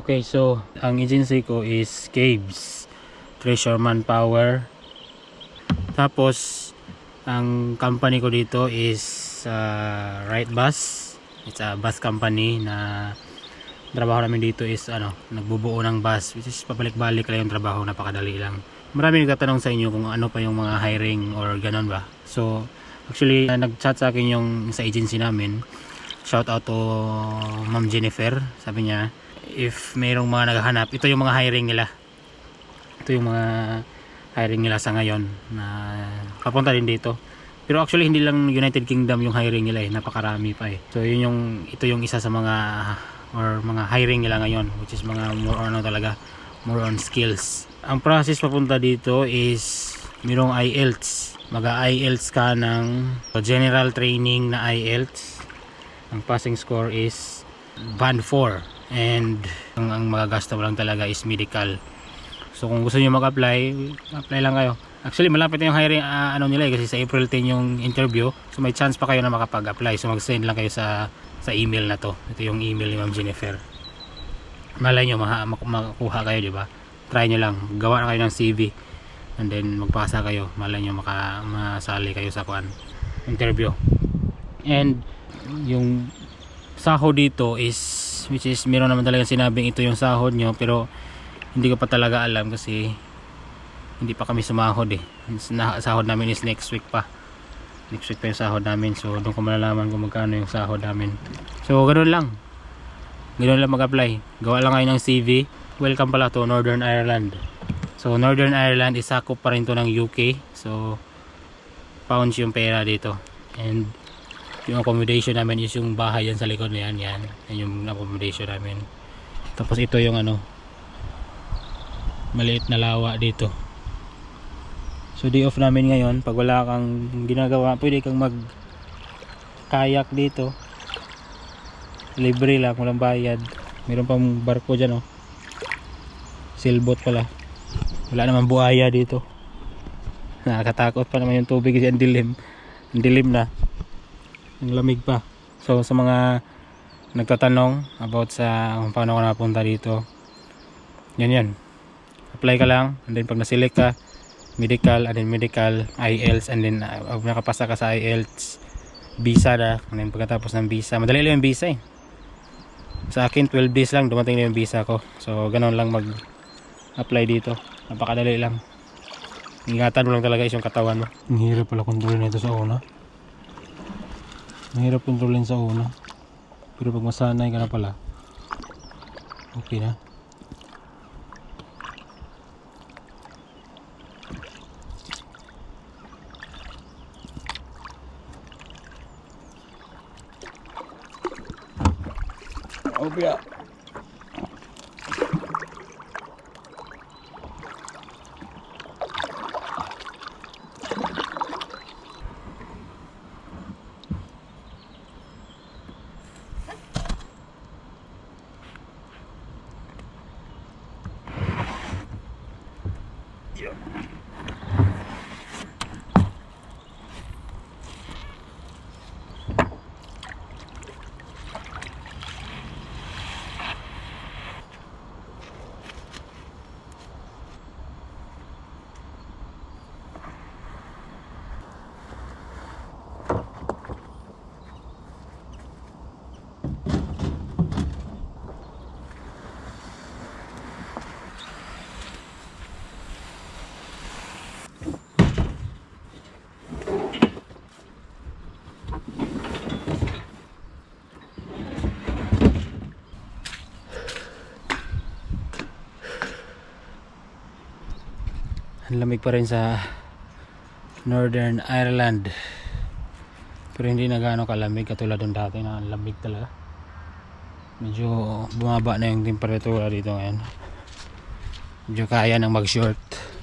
Okay, so ang agency ko is Caves Treasure Manpower. Tapos ang company ko dito is Right Bus. It's a bus company na trabaho namin dito is nagbubuo ng bus, which is pabalik-balik lang yung trabaho, napakadali lang. Marami nagtatanong sa inyo kung ano pa yung mga hiring or ganon ba. So actually nag-chat sa akin yung sa agency namin. Shout out to Ma'am Jennifer. Sabi niya if mayroong mga naghahanap, ito yung mga hiring nila. Ito yung mga hiring nila sa ngayon na papunta din dito. Pero actually hindi lang United Kingdom yung hiring nila napakarami pa So ito yung isa sa mga hiring nila ngayon, which is mga more on skills. Ang process papunta dito is mayroong IELTS. Mag-IELTS ka ng general training na IELTS. Ang passing score is band 4 and ang magagasto mo lang talaga is medical. So kung gusto niyo mag-apply, apply lang kayo. Actually malapit na yung hiring nila kasi sa April 10 yung interview. So may chance pa kayo na makapag-apply. So mag-send lang kayo sa email na to. Ito yung email ni Ma'am Jennifer. Malay nyo makuha kayo, di ba? Try nyo lang. Gawa na kayo ng CV and then magpasa kayo. Malay nyo masali kayo sa interview. And yung sahod dito which is meron naman talaga sinabing ito yung sahod nyo, pero hindi ko pa talaga alam kasi hindi pa kami sumahod sahod namin is next week pa yung sahod namin. So doon ko malalaman kung magkano yung sahod namin. So ganoon lang mag-apply. Gawa lang kayo ng CV. Welcome pala to Northern Ireland. So Northern Ireland is sakop pa rin to ng UK. So pounds yung pera dito. And yung accommodation namin is yung bahay yan sa likod na yan yung accommodation namin. Tapos ito yung maliit na lawa dito. So day off namin ngayon. Pag wala kang ginagawa, pwede kang mag kayak dito. Libre lang, walang bayad. Meron pang barko dyan sailboat pala. Wala naman buhaya dito. Nakakatakot pa naman yung tubig kasi ang dilim na. Ang lamig pa. So sa mga nagtatanong about sa kung paano ka napunta dito, yan apply ka lang, and then pag na-select ka, medical, and then medical, IELTS, and then pag nakapasa ka sa IELTS, visa na, and then pagkatapos ng visa, madali lang yung visa sa akin 12 days lang dumating na yung visa ko. So ganoon lang mag-apply dito, napakadali lang. Ingatan mo lang talaga yung katawan mo. Ang hirap pala kontrolin ito sa una. Mahirap kontrolin sa una, pero pag masanay ka na pala, okay na. Okay. Ang lamig pa rin sa Northern Ireland, pero hindi na gaano kalamig katulad ng dati na lamig talaga. Medyo bumaba na yung temperatura dito ngayon. Medyo kaya nang mag short.